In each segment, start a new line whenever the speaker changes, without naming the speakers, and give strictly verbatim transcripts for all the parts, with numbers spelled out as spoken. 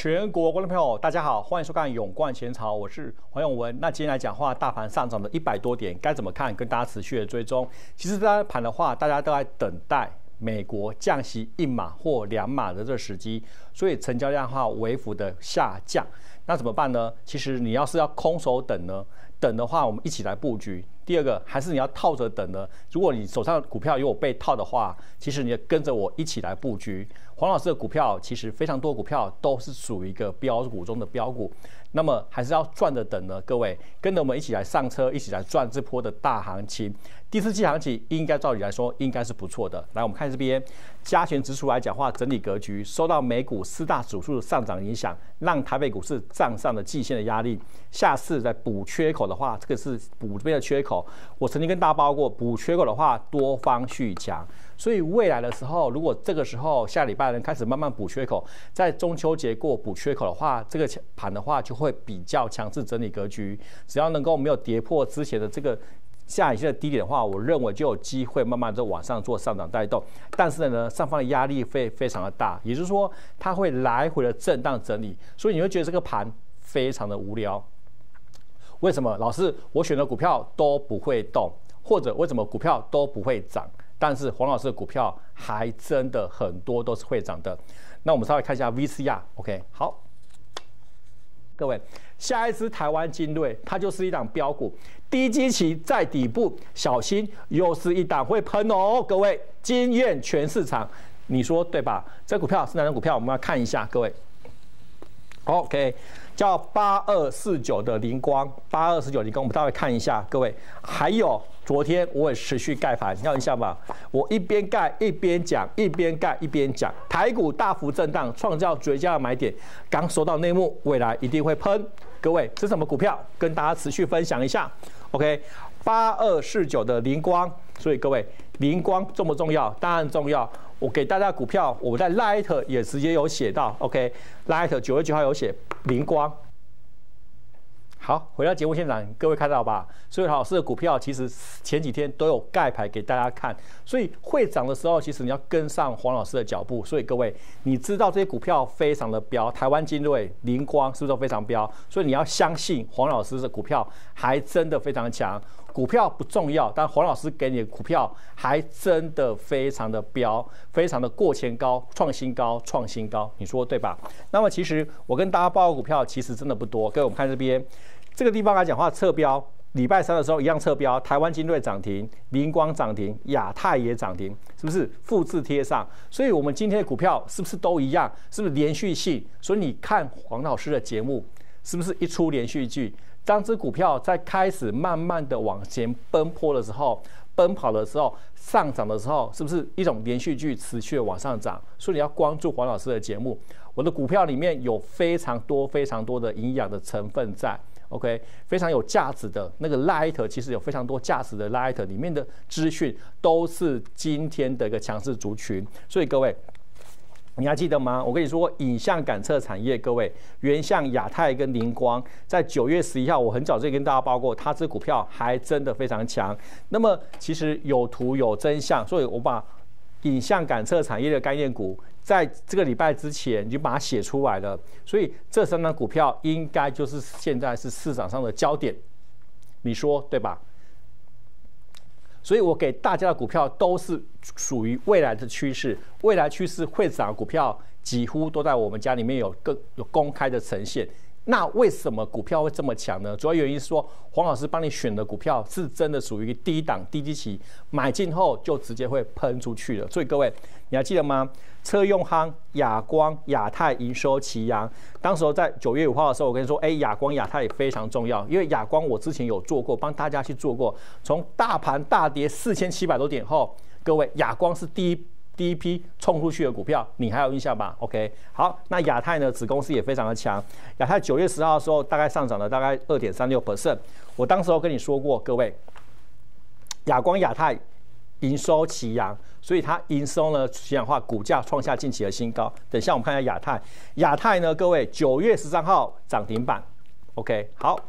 全国观众朋友，大家好，欢迎收看《永冠前朝》，我是黄永文。那今天来讲话，大盘上涨了一百多点，该怎么看？跟大家持续的追踪。其实这单盘的话，大家都在等待美国降息一码或两码的这个时机，所以成交量的话微幅的下降。那怎么办呢？其实你要是要空手等呢，等的话，我们一起来布局。第二个，还是你要套着等呢？如果你手上的股票有被套的话，其实你也跟着我一起来布局。黄老师的股票其实非常多，股票都是属于一个标股中的标股，那么还是要赚着等呢。各位跟着我们一起来上车，一起来赚这波的大行情。第四季行情应该照理来说应该是不错的。来，我们看这边加权指数来讲话，整理格局，受到美股四大指数的上涨影响，让台北股市站上了季线的压力。下次再补缺口的话，这个是补这边的缺口。我曾经跟大家报告过，补缺口的话，多方续强。所以未来的时候，如果这个时候下礼拜能开始慢慢补缺口，在中秋节过补缺口的话，这个盘的话就会比较强势整理格局。只要能够没有跌破之前的这个下影线的低点的话，我认为就有机会慢慢的往上做上涨带动。但是呢，上方的压力会非常的大，也就是说它会来回的震荡整理，所以你会觉得这个盘非常的无聊。为什么？老师，我选的股票都不会动，或者为什么股票都不会涨？但是黄老师的股票还真的很多都是会涨的。那我们稍微看一下 V C R，OK， 好，各位，下一支台湾精锐，它就是一档标股，低基期在底部，小心又是一档会喷哦。各位，惊艳全市场，你说对吧？这股票是哪张股票？我们要看一下，各位。OK， 叫八二四九的凌光，八二四九凌光，我们待会看一下，各位。还有昨天我也持续盖盘，看一下吧。我一边盖一边讲，一边盖一边讲。台股大幅震荡，创造绝佳的买点。刚收到内幕，未来一定会喷。各位，这是什么股票？跟大家持续分享一下。OK， 八二四九的凌光，所以各位，凌光重不重要？当然重要。我给大家股票，我在 Light 也直接有写到 ，OK，Light 九月九号有写凌光。好，回到节目现场，各位看到吧？所以老师的股票其实前几天都有盖牌给大家看，所以会涨的时候，其实你要跟上黄老师的脚步。所以各位，你知道这些股票非常的标，台湾精锐、凌光是不是都非常标？所以你要相信黄老师的股票还真的非常强。股票不重要，但黄老师给你的股票还真的非常的标，非常的过前高、创新高、创新高，你说对吧？那么其实我跟大家报告股票其实真的不多，各位我们看这边这个地方来讲话，侧标礼拜三的时候一样侧标，台湾精锐涨停，凌光涨停，亚太也涨停，是不是复制贴上？所以我们今天的股票是不是都一样？是不是连续性？所以你看黄老师的节目，是不是一出连续剧？当只股票在开始慢慢的往前奔波的时候，奔跑的时候，上涨的时候，是不是一种连续剧持续的往上涨？所以你要关注黄老师的节目。我的股票里面有非常多非常多的营养的成分在 ，OK， 非常有价值的那个 Light， 其实有非常多价值的 Light 里面的资讯都是今天的一个强势族群。所以各位，你还记得吗？我跟你说，影像感测产业，各位，原相、亚太跟凌光，在九月十一号，我很早就跟大家报过，它这股票还真的非常强。那么其实有图有真相，所以我把影像感测产业的概念股，在这个礼拜之前就把它写出来了。所以这三张股票应该就是现在是市场上的焦点，你说对吧？所以我给大家的股票都是属于未来的趋势，未来趋势会涨的股票几乎都在我们家里面有更有公开的呈现。那为什么股票会这么强呢？主要原因是说，黄老师帮你选的股票是真的属于低档低基期，买进后就直接会喷出去了。所以各位，你还记得吗？车用夯、亚光、亚太营收齐扬。当时候在九月五号的时候，我跟你说，哎，亚光、亚太也非常重要，因为亚光我之前有做过，帮大家去做过。从大盘大跌四千七百多点后，各位，亚光是第一。第一批冲出去的股票，你还有印象吧 ？OK， 好，那亚太呢？子公司也非常的强。亚太九月十号的时候，大概上涨了大概 二点三六 percent。我当时候跟你说过，各位，亚光、亚太营收齐扬，所以它营收呢，齐扬化，股价创下近期的新高。等一下我们看一下亚太，亚太呢，各位九月十三号涨停板 ，OK， 好。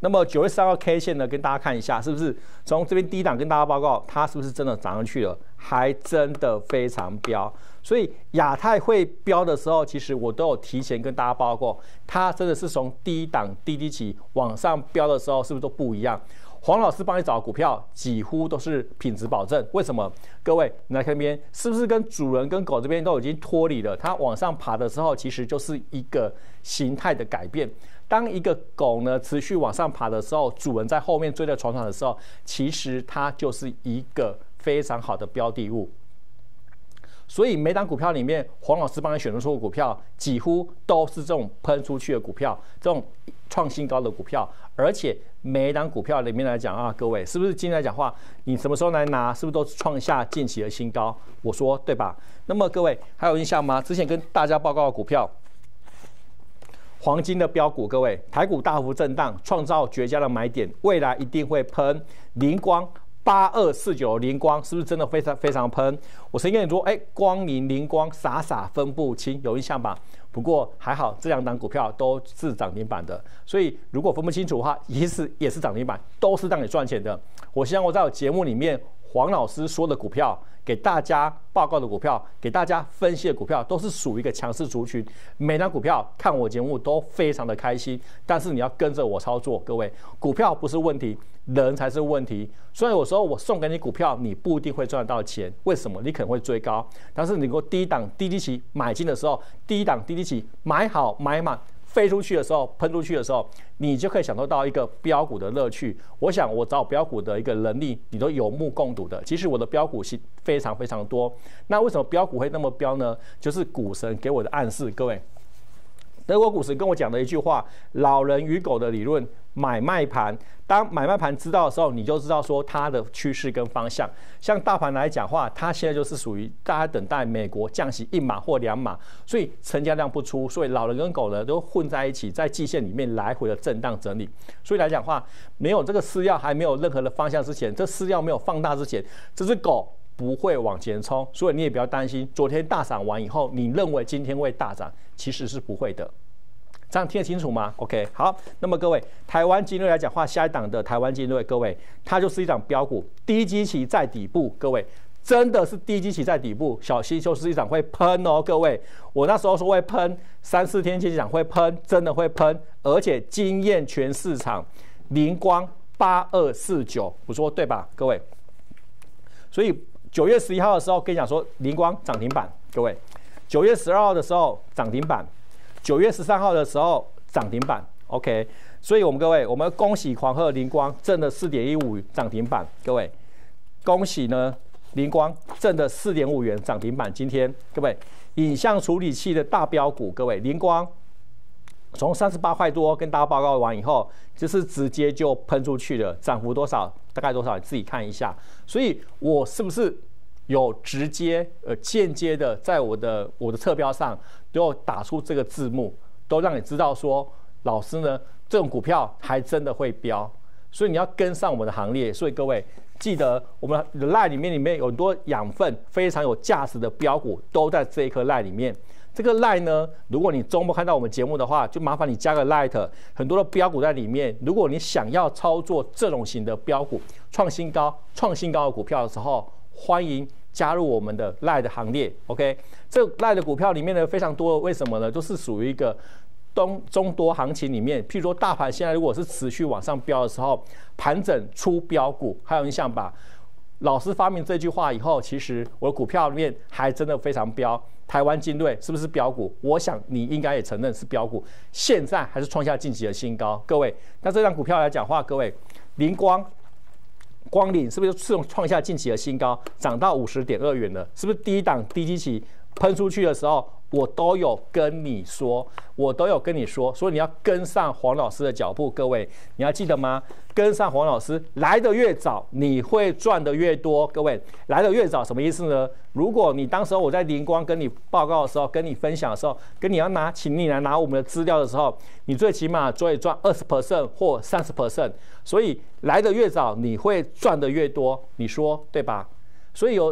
那么九月三号 K 线呢，跟大家看一下，是不是从这边低档跟大家报告，它是不是真的涨上去了？还真的非常飙。所以亚太会飙的时候，其实我都有提前跟大家报告，它真的是从低档低低起往上飙的时候，是不是都不一样？黄老师帮你找的股票几乎都是品质保证，为什么？各位，你来看这边，是不是跟主人跟狗这边都已经脱离了？它往上爬的时候，其实就是一个形态的改变。当一个狗呢持续往上爬的时候，主人在后面追着闯闯的时候，其实它就是一个非常好的标的物。所以每档股票里面，黄老师帮你选出的股票，几乎都是这种喷出去的股票，这种创新高的股票。而且每一档股票里面来讲啊，各位是不是今天来讲话，你什么时候来拿，是不是都创下近期的新高？我说对吧？那么各位还有印象吗？之前跟大家报告的股票。黄金的标股，各位，台股大幅震荡，创造绝佳的买点，未来一定会喷。灵光八二四九，灵光是不是真的非常非常喷？我曾经跟你说，哎，光明灵光傻傻分不清，有印象吧？不过还好，这两档股票都是涨停板的，所以如果分不清楚的话，其实也是涨停板，都是让你赚钱的。我希望我在我节目里面，黄老师说的股票。给大家报告的股票，给大家分析的股票，都是属于一个强势族群。每张股票看我节目都非常的开心，但是你要跟着我操作，各位，股票不是问题，人才是问题。虽然有时候我送给你股票，你不一定会赚得到钱，为什么？你可能会追高，但是你给我低档低低期买进的时候，低档低低期买好买满。飞出去的时候，喷出去的时候，你就可以享受到一个标股的乐趣。我想我找标股的一个能力，你都有目共睹的。其实我的标股是非常非常多。那为什么标股会那么标呢？就是股神给我的暗示。各位，德国股神跟我讲的一句话：老人与狗的理论，买卖盘。当买卖盘知道的时候，你就知道说它的趋势跟方向。像大盘来讲话，它现在就是属于大家等待美国降息一码或两码，所以成交量不出，所以老人跟狗呢都混在一起，在季线里面来回的震荡整理。所以来讲话，没有这个饲料还没有任何的方向之前，这饲料没有放大之前，这只狗不会往前冲，所以你也不要担心，昨天大涨完以后，你认为今天会大涨，其实是不会的。这样听得清楚吗 ？OK， 好。那么各位，台湾精锐来讲话，下一档的台湾精锐，各位，它就是一档标股，低基期在底部，各位，真的是低基期在底部，小心就是一档会喷哦，各位。我那时候说会喷，三四天前讲会喷，真的会喷，而且惊艳全市场。灵光八二四九，我说对吧，各位？所以九月十一号的时候跟你讲说，灵光涨停板，各位。九月十二号的时候涨停板。九月十三号的时候涨停板 ，OK， 所以我们各位，我们恭喜狂贺灵光挣了 四点一五 涨停板，各位，恭喜呢灵光挣的 四点五元涨停板。今天各位，影像处理器的大标股，各位灵光从三十八块多跟大家报告完以后，就是直接就喷出去了，涨幅多少？大概多少？你自己看一下。所以我是不是？有直接呃间接的在我的我的侧标上都有打出这个字幕，都让你知道说老师呢这种股票还真的会飙，所以你要跟上我们的行列。所以各位记得我们的 LINE 里面里面有很多养分非常有价值的标股都在这一颗 LINE 里面。这个 LINE 呢，如果你周末看到我们节目的话，就麻烦你加个 LINE， 很多的标股在里面。如果你想要操作这种型的标股创新高创新高的股票的时候，欢迎加入我们的 LINE 的行列 ，OK？ 这 LINE 的股票里面呢非常多，为什么呢？都是属于一个中中多行情里面。譬如说大盘现在如果是持续往上飙的时候，盘整出标股，还有印象吧？老师发明这句话以后，其实我的股票里面还真的非常飙。台湾精锐是不是标股？我想你应该也承认是标股，现在还是创下近期的新高。各位，那这张股票来讲话，各位，灵光。光领是不是是创下近期的新高，涨到五十点二元了？是不是低档低基期喷出去的时候，我都有跟你说，我都有跟你说，所以你要跟上黄老师的脚步。各位，你要记得吗？跟上黄老师，来得越早，你会赚得越多。各位，来得越早什么意思呢？如果你当时候我在灵光跟你报告的时候，跟你分享的时候，跟你要拿，请你来拿我们的资料的时候，你最起码就会赚 百分之二十 或 百分之三十。所以来得越早，你会赚得越多。你说对吧？所以有、呃、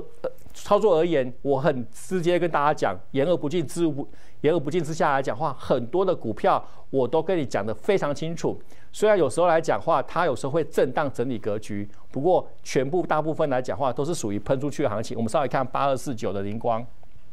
操作而言，我很直接跟大家讲，言而不尽，知无不言而不尽之下来讲话，很多的股票我都跟你讲得非常清楚。虽然有时候来讲话，它有时候会震荡整理格局，不过全部大部分来讲话都是属于喷出去的行情。我们稍微看八二四九的凌光。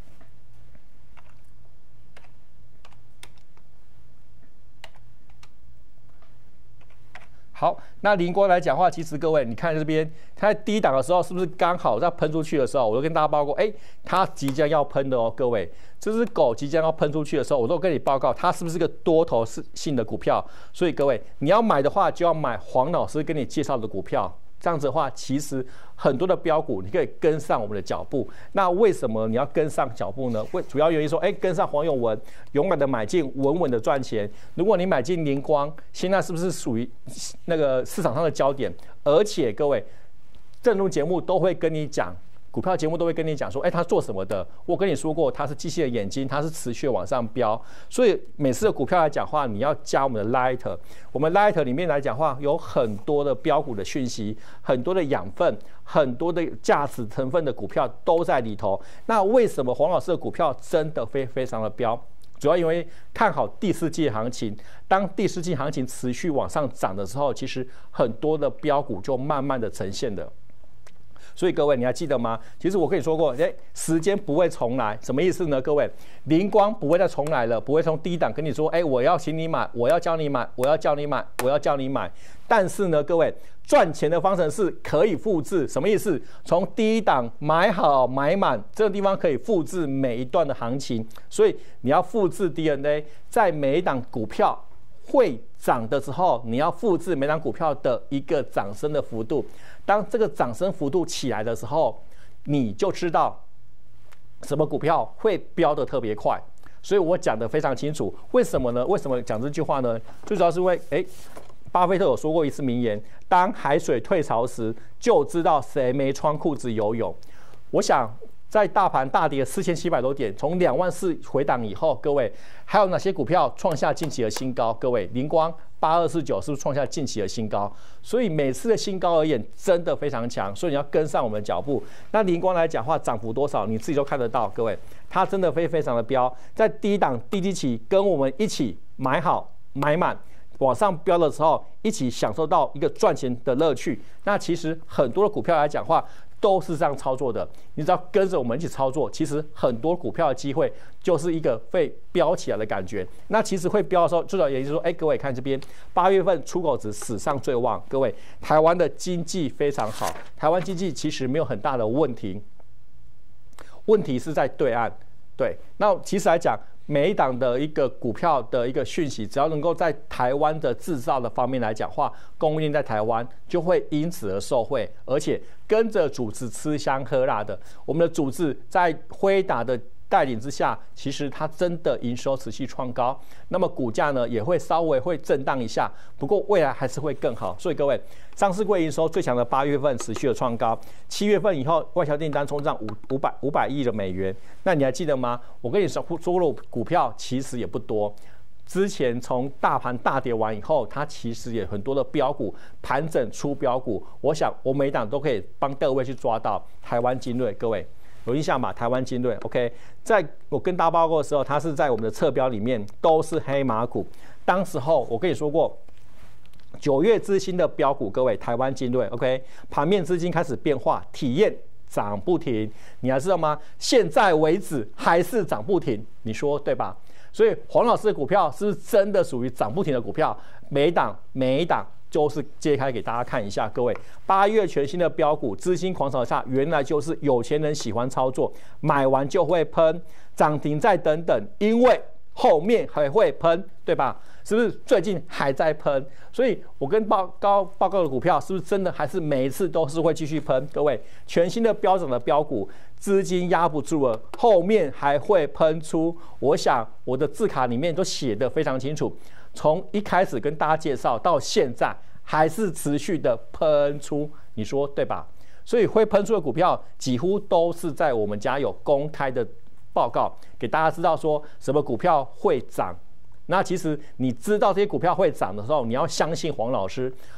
好，那凌光来讲话，其实各位，你看这边，它在低档的时候，是不是刚好在喷出去的时候，我都跟大家报告，哎，它即将要喷的哦，各位，这只狗即将要喷出去的时候，我都跟你报告，它是不是个多头性的股票？所以各位，你要买的话，就要买黄老师跟你介绍的股票。这样子的话，其实很多的标股你可以跟上我们的脚步。那为什么你要跟上脚步呢？为主要原因说，哎，跟上黄永文，勇敢的买进，稳稳的赚钱。如果你买进凌光，现在是不是属于那个市场上的焦点？而且各位，正录节目都会跟你讲。股票节目都会跟你讲说，哎，他做什么的？我跟你说过，他是机器的眼睛，他是持续往上飙。所以每次的股票来讲话，你要加我们的 Light， 我们 Light 里面来讲话有很多的标股的讯息，很多的养分，很多的价值成分的股票都在里头。那为什么黄老师的股票真的非非常的飙？主要因为看好第四季行情，当第四季行情持续往上涨的时候，其实很多的标股就慢慢的呈现的。所以各位，你还记得吗？其实我跟你说过，哎，时间不会重来，什么意思呢？各位，凌光不会再重来了，不会从低档跟你说，哎，我要请你买，我要教你买，我要叫你买，我要叫你买。但是呢，各位，赚钱的方程式可以复制，什么意思？从低档买好买满，这个地方可以复制每一段的行情。所以你要复制 D N A， 在每一档股票会涨的时候，你要复制每档股票的一个涨升的幅度。当这个涨升幅度起来的时候，你就知道什么股票会飙得特别快。所以我讲得非常清楚。为什么呢？为什么讲这句话呢？最主要是因为，哎，巴菲特有说过一次名言：当海水退潮时，就知道谁没穿裤子游泳。我想。在大盘大跌四千七百多点，从两万四回档以后，各位还有哪些股票创下近期的新高？各位，凌光八二四九是不是创下近期的新高？所以每次的新高而言，真的非常强，所以你要跟上我们的脚步。那凌光来讲话，涨幅多少，你自己都看得到。各位，它真的非非常的飙，在低档低基期跟我们一起买好买满。往上飙的时候，一起享受到一个赚钱的乐趣。那其实很多的股票来讲话，都是这样操作的。你只要跟着我们一起操作，其实很多股票的机会就是一个会飙起来的感觉。那其实会飙的时候，最主要也就是说，哎，各位看这边，八月份出口值史上最旺。各位，台湾的经济非常好，台湾经济其实没有很大的问题，问题是在对岸。对，那其实来讲。每一档的一个股票的一个讯息，只要能够在台湾的制造的方面来讲话，供应链在台湾就会因此而受惠，而且跟着主子吃香喝辣的。我们的主子在辉达的带领之下，其实它真的营收持续创高，那么股价呢也会稍微会震荡一下，不过未来还是会更好。所以各位，上市柜营收最强的八月份持续的创高，七月份以后外销订单冲上五五百五百亿的美元。那你还记得吗？我跟你说，说了股票其实也不多。之前从大盘大跌完以后，它其实也很多的标股盘整出标股，我想我每一档都可以帮各位去抓到。台湾精锐，各位。有印象吧？台湾精锐 ，OK， 在我跟大家报告的时候，它是在我们的侧标里面都是黑马股。当时候我跟你说过，九月之星的标股，各位台湾精锐 ，OK， 盘面资金开始变化，体验涨不停，你还知道吗？现在为止还是涨不停，你说对吧？所以黄老师的股票是不是真的属于涨不停的股票？每一档每一档。就是揭开给大家看一下，各位，八月全新的标股，资金狂潮下，原来就是有钱人喜欢操作，买完就会喷，涨停再等等，因为后面还会喷，对吧？是不是最近还在喷？所以我跟报告报告的股票，是不是真的还是每一次都是会继续喷？各位，全新的标涨的标股，资金压不住了，后面还会喷出。我想我的字卡里面都写得非常清楚。从一开始跟大家介绍到现在，还是持续的喷出，你说对吧？所以会喷出的股票，几乎都是在我们家有公开的报告，给大家知道说什么股票会涨。那其实你知道这些股票会涨的时候，你要相信黄老师。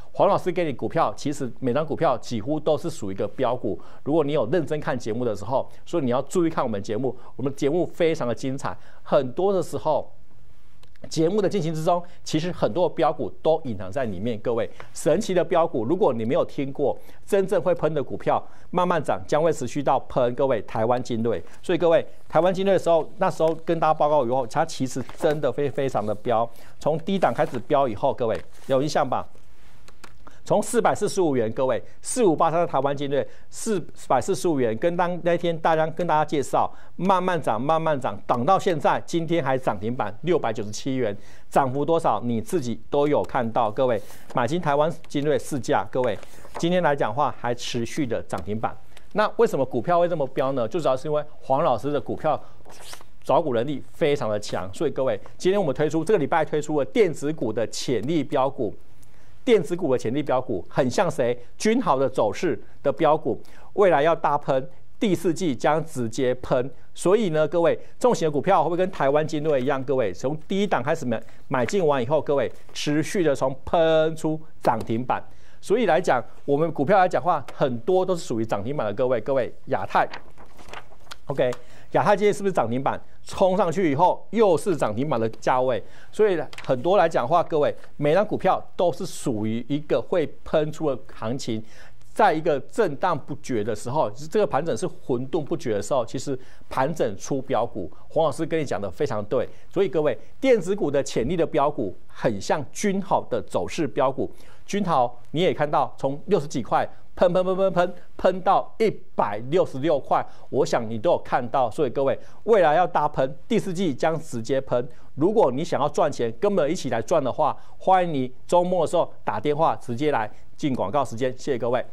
黄老师给你股票，其实每张股票几乎都是属于一个标股。如果你有认真看节目的时候，所以你要注意看我们节目，我们节目非常的精彩，很多的时候。节目的进行之中，其实很多的标股都隐藏在里面。各位，神奇的标股，如果你没有听过，真正会喷的股票，慢慢涨将会持续到喷。各位，台湾精锐，所以各位，台湾精锐的时候，那时候跟大家报告以后，它其实真的非非常的标，从低档开始标以后，各位有印象吧？从四百四十五元，各位四五八三的台湾精锐，四百四十五元，跟当那天大家跟大家介绍，慢慢涨，慢慢涨，涨到现在，今天还涨停板六百九十七元，涨幅多少？你自己都有看到。各位买进台湾精锐市价，各位今天来讲话还持续的涨停板。那为什么股票会这么飙呢？就主要是因为黄老师的股票找股能力非常的强，所以各位，今天我们推出这个礼拜推出了电子股的潜力标股。电子股的潜力标股很像谁？均好的走势的标股，未来要大喷，第四季将直接喷。所以呢，各位，这种型的股票会不会跟台湾精锐一样？各位从第一档开始买买进完以后，各位持续的从喷出涨停板。所以来讲，我们股票来讲话，很多都是属于涨停板的。各位，各位，亚太 ，OK。亚太今天是不是涨停板？冲上去以后又是涨停板的价位，所以很多来讲话，各位每张股票都是属于一个会喷出的行情，在一个震荡不绝的时候，这个盘整是混沌不绝的时候，其实盘整出标股。黄老师跟你讲的非常对，所以各位电子股的潜力的标股很像均好的走势标股，均好你也看到从六十几块。喷喷喷喷喷喷到一百六十六块，我想你都有看到，所以各位未来要大喷，第四季将直接喷。如果你想要赚钱，跟我们一起来赚的话，欢迎你周末的时候打电话直接来进广告时间，谢谢各位。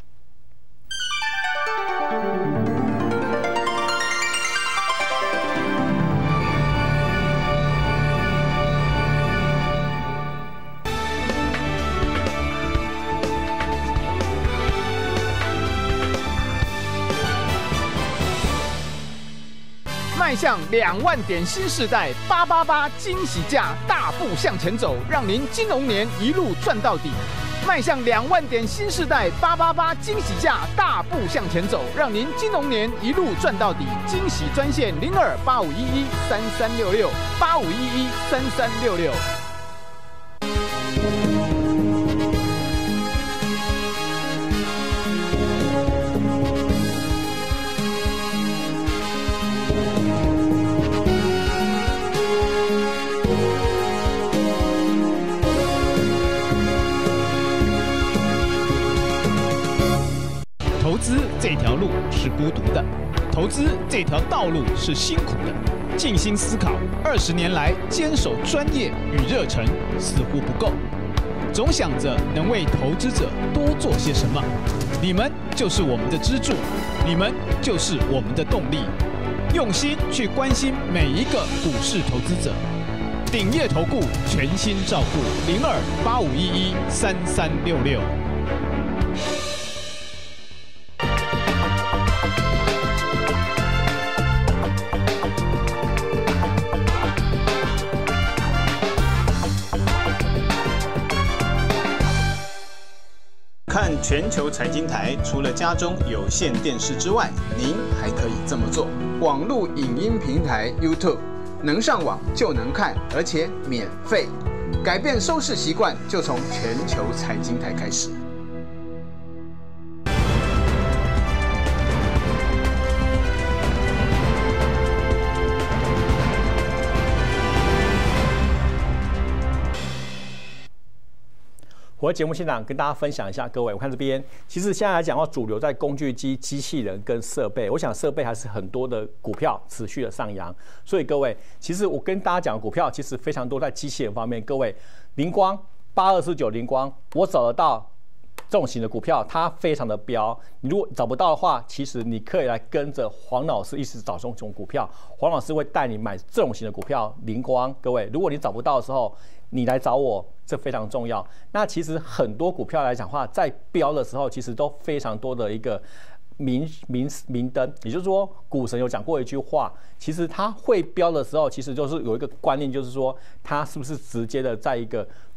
迈向两万点新世代，八八八惊喜价，大步向前走，让您金龙年一路赚到底。迈向两万点新世代，八八八惊喜价，大步向前走，让您金龙年一路赚到底。惊喜专线零二八五一一三三六六八五一一三三六六。投资这条路是孤独的，投资这条道路是辛苦的。静心思考，二十年来坚守专业与热忱似乎不够，总想着能为投资者多做些什么。你们就是我们的支柱，你们就是我们的动力。用心去关心每一个股市投资者，鼎业投顾全心照顾零二八五一一三三六六。
看全球财经台，除了家中有线电视之外，您还可以这么做：网络影音平台 YouTube， 能上网就能看，而且免费。改变收视习惯，就从全球财经台开始。
我的节目现场跟大家分享一下，各位，我看这边，其实现在来讲的话，主流在工具机、机器人跟设备，我想设备还是很多的股票持续的上扬，所以各位，其实我跟大家讲的股票，其实非常多在机器人方面，各位，凌光八二四九凌光，我找得到这种型的股票，它非常的标。你如果找不到的话，其实你可以来跟着黄老师一起找这种股票，黄老师会带你买这种型的股票。凌光，各位，如果你找不到的时候，你来找我，这非常重要。那其实很多股票来讲的话，在标的时候，其实都非常多的一个明明明灯，也就是说，股神有讲过一句话，其实他会标的时候，其实就是有一个观念，就是说他是不是直接的在一个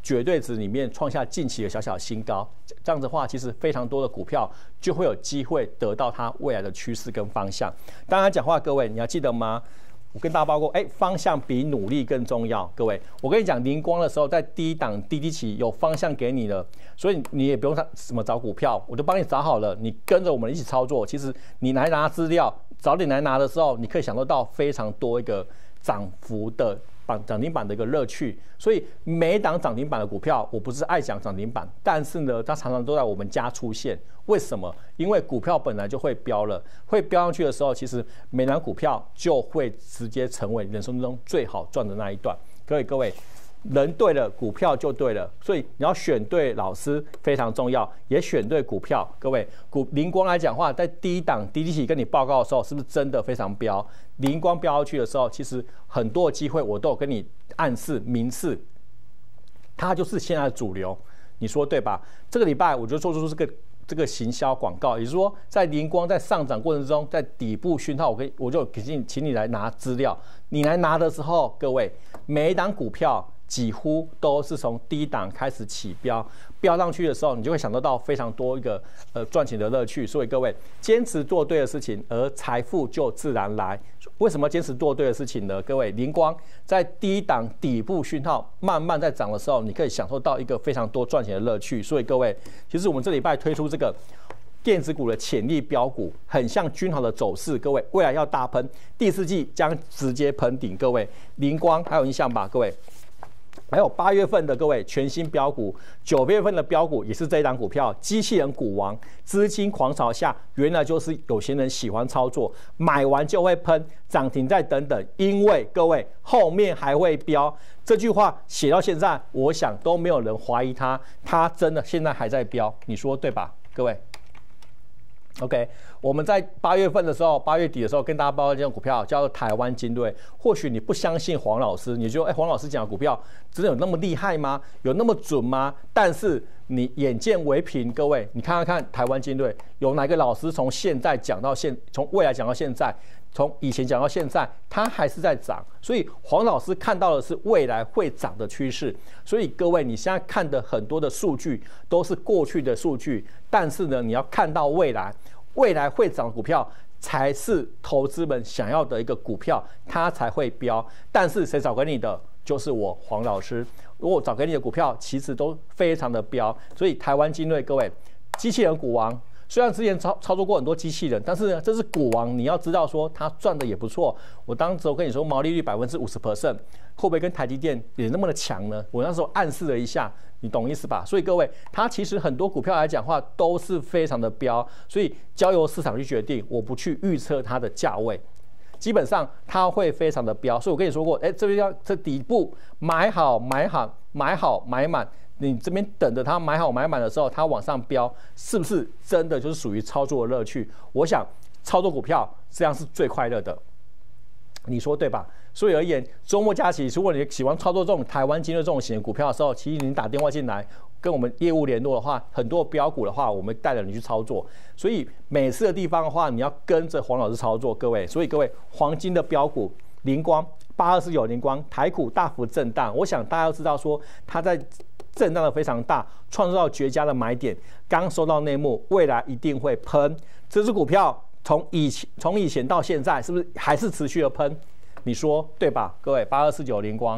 绝对值里面创下近期的小小新高。这样子的话，其实非常多的股票就会有机会得到它未来的趋势跟方向。当然讲话，各位你要记得吗？我跟大家报告，哎，方向比努力更重要。各位，我跟你讲，灵光的时候在低档低低期有方向给你了，所以你也不用什么找股票，我就帮你找好了，你跟着我们一起操作。其实你来拿资料，早点来拿的时候，你可以享受到非常多一个涨幅的板涨停板的一个乐趣。所以每档涨停板的股票，我不是爱讲涨停板，但是呢，它常常都在我们家出现。为什么？因为股票本来就会飙了，会飙上去的时候，其实每档股票就会直接成为人生中最好赚的那一段。各位各位，人对了，股票就对了，所以你要选对老师非常重要，也选对股票。各位，股灵光来讲话，在低档低低期跟你报告的时候，是不是真的非常飙？灵光飙上去的时候，其实很多机会我都有跟你暗示明示，它就是现在的主流，你说对吧？这个礼拜我就做出这个。这个行销广告，也就是说，在灵光在上涨过程中，在底部讯号，我跟我就请请你来拿资料。你来拿的时候，各位每一档股票几乎都是从低档开始起标，飙上去的时候，你就会享受到非常多一个呃赚钱的乐趣。所以各位坚持做对的事情，而财富就自然来。为什么坚持做对的事情呢？各位，灵光在低档底部讯号慢慢在涨的时候，你可以享受到一个非常多赚钱的乐趣。所以各位，其实我们这礼拜推出这个电子股的潜力标股，很像均好的走势。各位，未来要大喷，第四季将直接喷顶。各位，灵光还有印象吧？各位。还有八月份的各位全新标股，九月份的标股也是这一档股票，机器人股王，资金狂潮下，原来就是有些人喜欢操作，买完就会喷，涨停再等等，因为各位后面还会飙。这句话写到现在，我想都没有人怀疑它，它真的现在还在飙，你说对吧？各位。OK， 我们在八月份的时候，八月底的时候跟大家报告这张股票叫做台湾精锐。或许你不相信黄老师，你就哎，黄老师讲的股票真的有那么厉害吗？有那么准吗？但是你眼见为凭，各位，你看看看台湾精锐，有哪个老师从现在讲到现，从未来讲到现在，从以前讲到现在，它还是在涨。所以黄老师看到的是未来会涨的趋势。所以各位，你现在看的很多的数据都是过去的数据，但是呢，你要看到未来。未来会涨的股票才是投资们想要的一个股票，它才会飙。但是谁找给你的？就是我黄老师。如果找给你的股票，其实都非常的飙。所以台湾精锐，各位，机器人股王。虽然之前操操作过很多机器人，但是呢，这是股王，你要知道说它赚的也不错。我当时我跟你说毛利率百分之五十 percent， 会不会跟台积电也那么的强呢？我那时候暗示了一下，你懂意思吧？所以各位，它其实很多股票来讲话都是非常的飙，所以交由市场去决定，我不去预测它的价位。基本上它会非常的飙，所以我跟你说过，哎，这边要这底部买好买好买好买满。你这边等着它买好买满的时候，它往上飙，是不是真的就是属于操作的乐趣？我想操作股票这样是最快乐的，你说对吧？所以而言，周末假期，如果你喜欢操作这种台湾精锐这种型的股票的时候，其实你打电话进来跟我们业务联络的话，很多标股的话，我们带着你去操作。所以每次的地方的话，你要跟着黄老师操作，各位。所以各位，黄金的标股灵光八二四九灵光，台股大幅震荡，我想大家要知道说它在。震荡的非常大，创造绝佳的买点。刚收到内幕，未来一定会喷。这只股票从以前从以前到现在，是不是还是持续的喷？你说对吧？各位，八二四九灵光。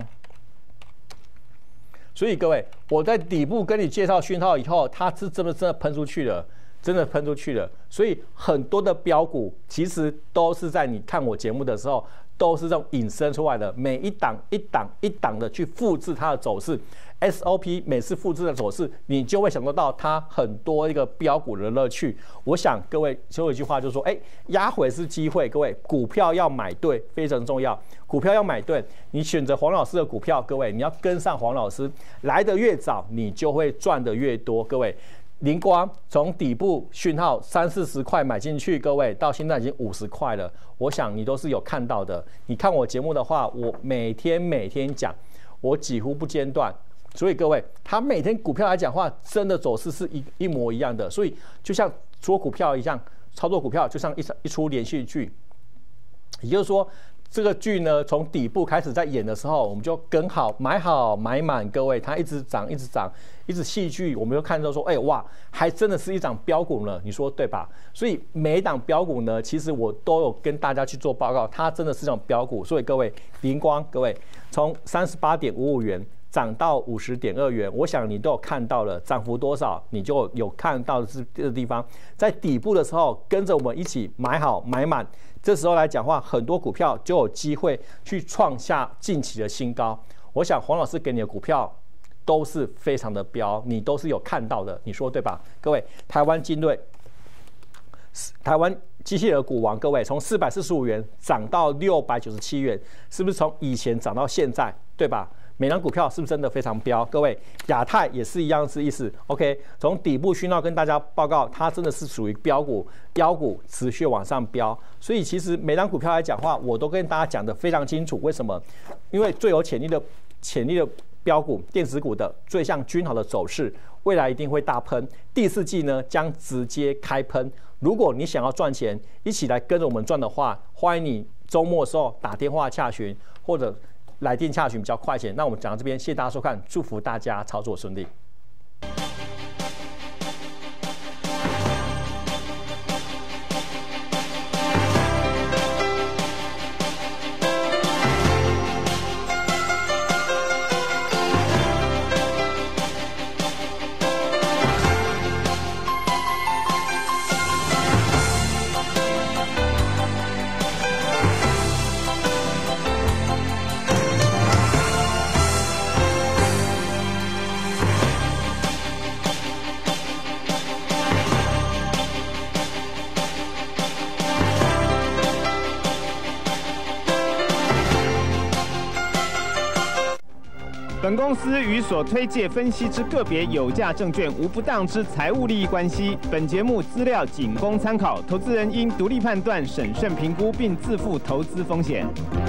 所以各位，我在底部跟你介绍讯号以后，它是真的真的喷出去了，真的喷出去了。所以很多的标股其实都是在你看我节目的时候，都是这种引申出来的，每一档一档一档的去复制它的走势。S O P 每次复制的走势，你就会想得到它很多一个标股的乐趣。我想各位最后一句话就是说，哎，压回是机会，各位股票要买对非常重要，股票要买对。你选择黄老师的股票，各位你要跟上黄老师，来得越早，你就会赚得越多。各位，灵光从底部讯号三四十块买进去，各位到现在已经五十块了，我想你都是有看到的。你看我节目的话，我每天每天讲，我几乎不间断。所以各位，他每天股票来讲话，真的走势是一一模一样的。所以就像做股票一样，操作股票就像一一出连续剧。也就是说， 这个剧呢，从底部开始在演的时候，我们就跟好、买好、买满。各位，它一直涨、一直涨、一直戏剧，我们就看到说，哎哇，还真的是一档标股呢，你说对吧？所以每一档标股呢，其实我都有跟大家去做报告，它真的是一档标股。所以各位，菱光，各位从三十八点五五元涨到五十点二元，我想你都有看到了，涨幅多少，你就有看到的是这个地方，在底部的时候，跟着我们一起买好、买满。这时候来讲话，很多股票就有机会去创下近期的新高。我想黄老师给你的股票都是非常的标，你都是有看到的，你说对吧？各位，台湾精锐、台湾机器人股王，各位从四百四十五元涨到六百九十七元，是不是从以前涨到现在，对吧？每张股票是不是真的非常标？各位，亚太也是一样是意思。OK， 从底部讯号跟大家报告，它真的是属于标股，标股持续往上飙。所以其实每张股票来讲话，我都跟大家讲得非常清楚。为什么？因为最有潜力的潜力的标股，电子股的最像均好的走势，未来一定会大喷。第四季呢将直接开喷。如果你想要赚钱，一起来跟着我们赚的话，欢迎你周末的时候打电话洽询或者来电洽询比较快一些。那我们讲到这边，谢谢大家收看，祝福大家操作顺利。
本公司与所推介分析之个别有价证券无不当之财务利益关系。本节目资料仅供参考，投资人应独立判断、审慎评估，并自负投资风险。